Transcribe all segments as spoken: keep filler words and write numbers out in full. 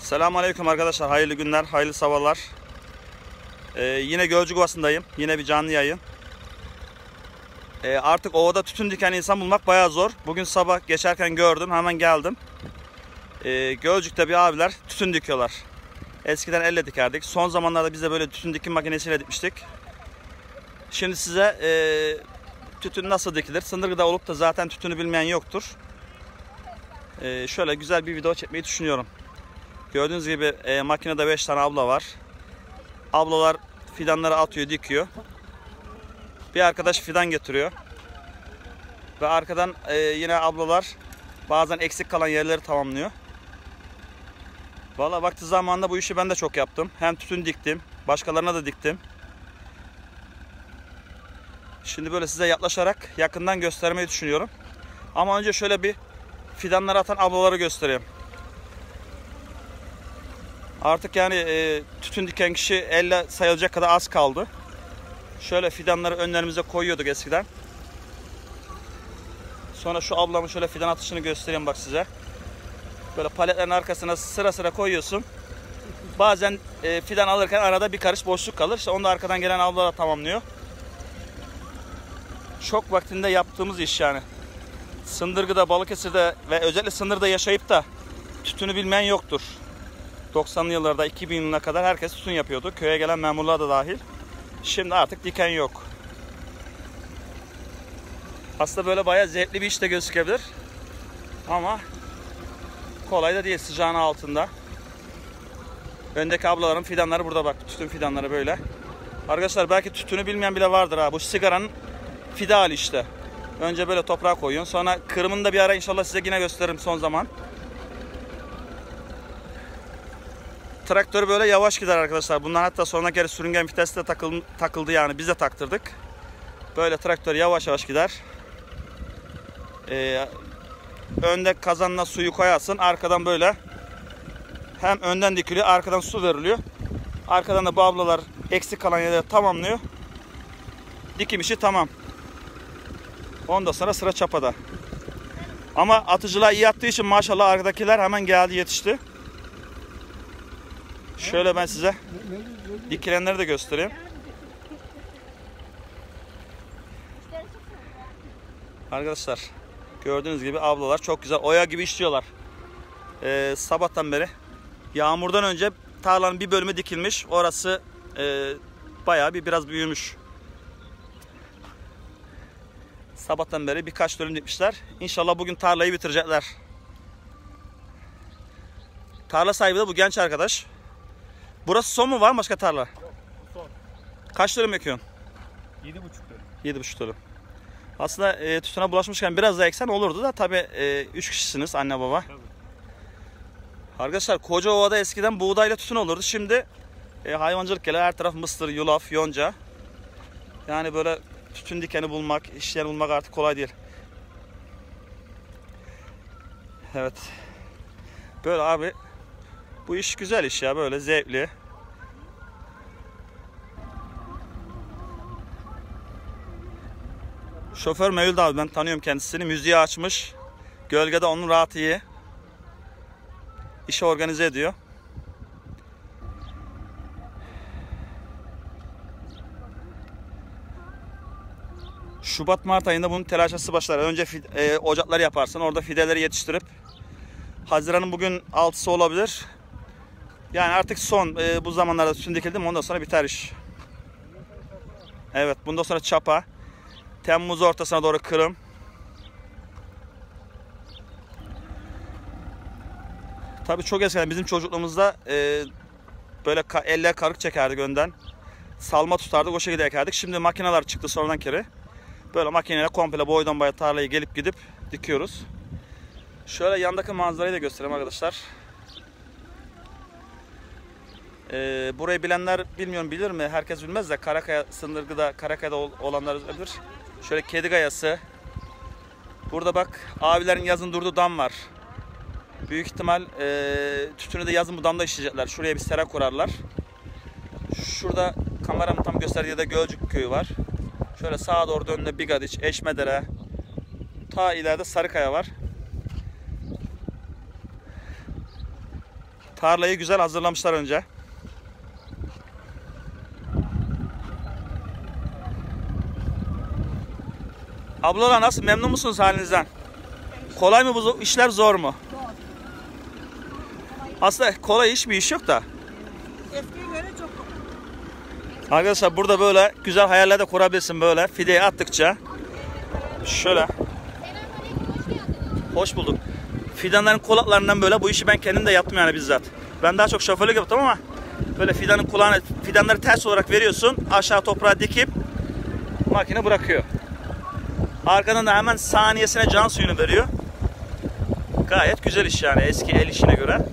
Selamünaleyküm arkadaşlar. Hayırlı günler, hayırlı sabahlar. Ee, yine Gölcük Ovası'ndayım. Yine bir canlı yayın. Ee, artık ovada tütün diken insan bulmak bayağı zor. Bugün sabah geçerken gördüm, hemen geldim. Ee, Gölcük'te bir abiler tütün dikiyorlar. Eskiden elle dikerdik. Son zamanlarda biz de böyle tütün dikim makinesiyle dikmiştik. Şimdi size e, tütün nasıl dikilir? Sındırgıda olup da zaten tütünü bilmeyen yoktur. Ee, şöyle güzel bir video çekmeyi düşünüyorum. Gördüğünüz gibi e, makinede beş tane abla var. Ablalar fidanları atıyor, dikiyor. Bir arkadaş fidan getiriyor. Ve arkadan e, yine ablalar bazen eksik kalan yerleri tamamlıyor. Valla vakti zamanında bu işi ben de çok yaptım. Hem tütün diktim, başkalarına da diktim. Şimdi böyle size yaklaşarak yakından göstermeyi düşünüyorum. Ama önce şöyle bir fidanları atan ablaları göstereyim. Artık yani e, tütün diken kişi elle sayılacak kadar az kaldı. Şöyle fidanları önlerimize koyuyorduk eskiden. Sonra şu ablamın şöyle fidan atışını göstereyim bak size. Böyle paletlerin arkasına sıra sıra koyuyorsun. Bazen e, fidan alırken arada bir karış boşluk kalır. İşte onu da arkadan gelen abla da tamamlıyor. Çok vaktinde yaptığımız iş yani. Sındırgı'da, Balıkesir'de ve özellikle Sındır'da yaşayıp da tütünü bilmeyen yoktur. doksanlı yıllarda iki bin yılına kadar herkes tütün yapıyordu. Köye gelen memurlar da dahil. Şimdi artık diken yok. Aslında böyle bayağı zevkli bir iş de gözükebilir. Ama kolay da değil sıcağın altında. Öndeki ablaların fidanları burada bak. Tütün fidanları böyle. Arkadaşlar belki tütünü bilmeyen bile vardır ha. Bu sigaranın fide hali işte. Önce böyle toprağa koyuyorsun. Sonra kırımını da bir ara inşallah size yine gösteririm son zaman. Traktör böyle yavaş gider arkadaşlar. Bundan hatta sonuna geri sürüngen viteste takıldı, takıldı yani. Biz de taktırdık. Böyle traktör yavaş yavaş gider. Ee, önde kazanına suyu koyarsın. Arkadan böyle hem önden dikiliyor, arkadan su veriliyor. Arkadan da bu ablalar eksik kalan yerleri tamamlıyor. Dikim işi tamam. Ondan sonra sıra çapada. Ama atıcılar iyi attığı için maşallah arkadakiler hemen geldi, yetişti. Şöyle ben size dikilenleri de göstereyim. Arkadaşlar gördüğünüz gibi ablalar çok güzel oya gibi işliyorlar. Ee, sabahtan beri yağmurdan önce tarlanın bir bölümü dikilmiş. Orası e, bayağı bir biraz büyümüş. Sabahtan beri birkaç dönüm dikmişler. İnşallah bugün tarlayı bitirecekler. Tarla sahibi de bu genç arkadaş. Burası son mu, var mı başka tarla? Yok, bu son. Kaç dönüm ekiyorsun? Yedi buçuk dönüm. Yedi buçuk dönüm. Aslında e, tütüne bulaşmışken biraz da eksen olurdu da tabi e, üç kişisiniz anne baba. Tabii. Arkadaşlar Kocaova'da eskiden buğdayla tütün olurdu. Şimdi e, hayvancılık geliyor, her taraf mısır, yulaf, yonca. Yani böyle tütün dikeni bulmak, işleyen bulmak artık kolay değil. Evet. Böyle abi bu iş güzel iş ya, böyle zevkli. Şoför Mevlüt abi, ben tanıyorum kendisini. Müziği açmış. Gölgede onun rahatı iyi. İşi organize ediyor. Şubat Mart ayında bunun telaşesi başlar. Önce e, ocaklar yaparsın. Orada fideleri yetiştirip Haziran'ın bugün altısı olabilir. Yani artık son e, bu zamanlarda tütün dikildi mi ondan sonra biter iş. Evet, bundan sonra çapa. Temmuz ortasına doğru kırım. Tabii çok eskiden bizim çocukluğumuzda e, böyle ka elle karık çekerdik önden. Salma tutardık, o şekilde ekerdik. Şimdi makineler çıktı sonradan kere. Böyle makineyle komple boydan boya tarlayı gelip gidip dikiyoruz. Şöyle yandaki manzarayı da göstereyim arkadaşlar. Ee, burayı bilenler bilmiyorum bilir mi? Herkes bilmez de Karakaya, Sındırgı'da, Karakaya'da olanlar bilir. Şöyle Kedi Kayası. Burada bak abilerin yazın durduğu dam var. Büyük ihtimal e, tütünü de yazın bu damda işleyecekler. Şuraya bir sera kurarlar. Şurada kameramın tam gösterdiği yerde Gölcük köyü var. Şöyle sağa doğru döndüğünde Bigadiç, Eşmedere. Ta ileride Sarıkaya var. Tarlayı güzel hazırlamışlar önce. Ablalar nasıl? Memnun musunuz halinizden? Kolay mı bu işler, zor mu? Zor. Aslında kolay iş bir iş yok da. Eskiye göre çok kolay. Arkadaşlar burada böyle güzel hayaller de kurabilirsin böyle fideyi attıkça. Şöyle. Hoş bulduk. Fidanların kulaklarından böyle bu işi ben kendim de yaptım yani bizzat. Ben daha çok şoförlük yaptım ama böyle fidanın kulağına, fidanları ters olarak veriyorsun. Aşağı toprağa dikip makine bırakıyor. Arkadan da hemen saniyesine can suyunu veriyor. Gayet güzel iş yani eski el işine göre.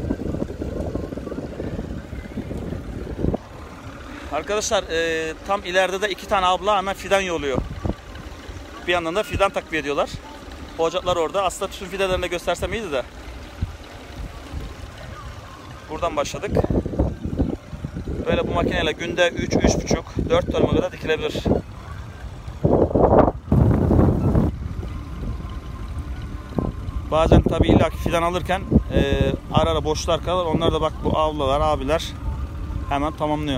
Arkadaşlar e, tam ileride de iki tane abla hemen fidan yolluyor. Bir yandan da fidan takviye ediyorlar. Ocaklar orada. Aslında tüm fidanlarını da göstersem iyiydi de. Buradan başladık. Böyle bu makineyle günde üç üç buçuk dört dönüme kadar dikilebilir. Bazen tabii illaki fidan alırken e, ara ara boşlar kalır. Onlar da bak bu ablalar, abiler hemen tamamlıyor.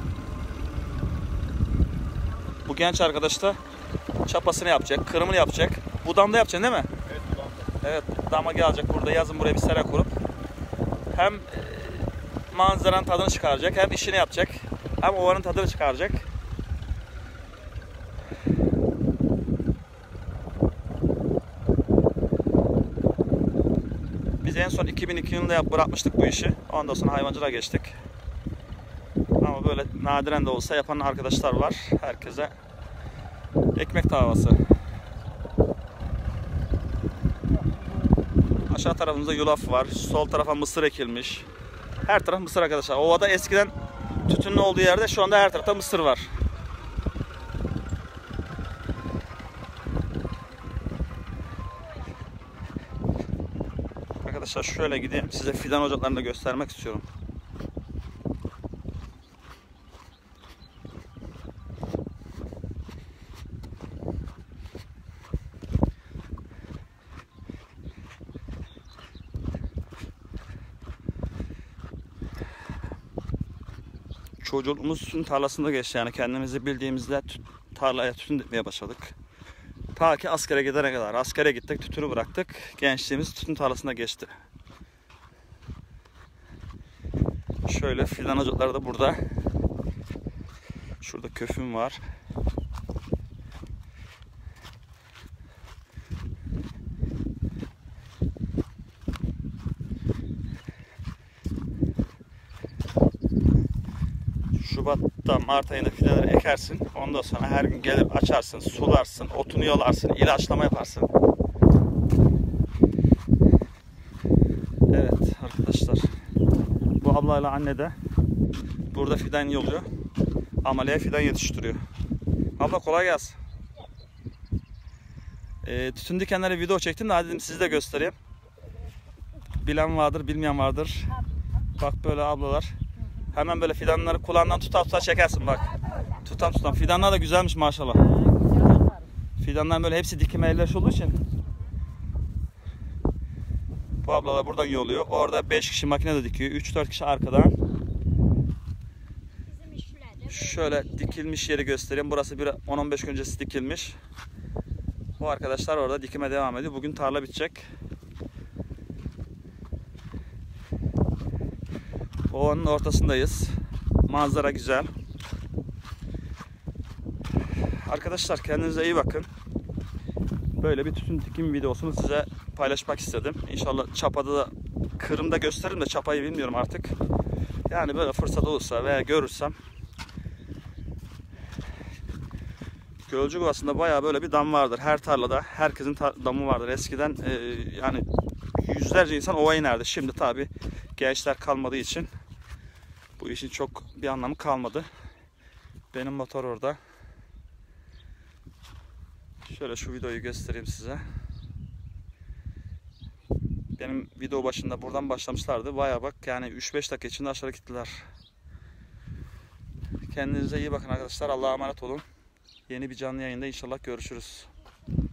Bu genç arkadaş da çapasını yapacak, kırımını yapacak. Budamda yapacaksın değil mi? Evet, budamda. Evet, dama gelecek burada yazın buraya bir sera kurup hem e, manzaranın tadını çıkaracak, hem işini yapacak, hem ovanın tadını çıkaracak. Biz en son iki bin iki yılında bırakmıştık bu işi. Ondan sonra hayvancılığa geçtik. Ama böyle nadiren de olsa yapan arkadaşlar var. Herkese ekmek davası. Aşağı tarafımızda yulaf var. Sol tarafa mısır ekilmiş. Her taraf mısır arkadaşlar. Ovada eskiden tütünlü olduğu yerde şu anda her tarafta mısır var. Arkadaşlar şöyle gideyim. Size fidan ocaklarını da göstermek istiyorum. Çocukluğumuz tütün tarlasında geçti yani kendimizi bildiğimizde tarlaya tütün dikmeye başladık. Ta ki askere gidene kadar. Askere gittik, tütünü bıraktık. Gençliğimiz tütün tarlasında geçti. Şöyle fidan ocakları da burada. Şurada köfüm var. Şubat'ta Mart ayında fidanları ekersin. Ondan sonra her gün gelir açarsın, sularsın, otunu yolarsın, ilaçlama yaparsın. Evet arkadaşlar. Bu ablayla anne de burada fidan yoluyor. Ameleye fidan yetiştiriyor. Abla kolay gelsin. E, tütün dikenleri video çektim de hadi dedim sizi de göstereyim. Bilen vardır, bilmeyen vardır. Bak böyle ablalar. Hemen böyle fidanları kulağından tutar tutar çekersin bak. Tutan tutan. Fidanlar da güzelmiş maşallah. Fidanlar böyle hepsi dikim elleş olduğu için. Bu ablalar buradan yoluyor. Orada beş kişi makine de dikiyor. üç dört kişi arkadan. Şöyle dikilmiş yeri göstereyim. Burası bir on on beş gün öncesi dikilmiş. Bu arkadaşlar orada dikime devam ediyor. Bugün tarla bitecek. Ovanın ortasındayız. Manzara güzel. Arkadaşlar kendinize iyi bakın. Böyle bir tütün dikim videosunu size paylaşmak istedim. İnşallah çapada da kırımda gösteririm de çapayı bilmiyorum artık. Yani böyle fırsat olursa veya görürsem. Gölcük Ovası'nda bayağı böyle bir dam vardır. Her tarlada herkesin tar damı vardır. Eskiden e, yani yüzlerce insan ova inerdi. Şimdi tabi gençler kalmadığı için bu işin çok bir anlamı kalmadı. Benim motor orada. Şöyle şu videoyu göstereyim size. Benim video başında buradan başlamışlardı. Bayağı bak yani üç beş dakika içinde aşağı gittiler. Kendinize iyi bakın arkadaşlar. Allah'a emanet olun. Yeni bir canlı yayında inşallah görüşürüz.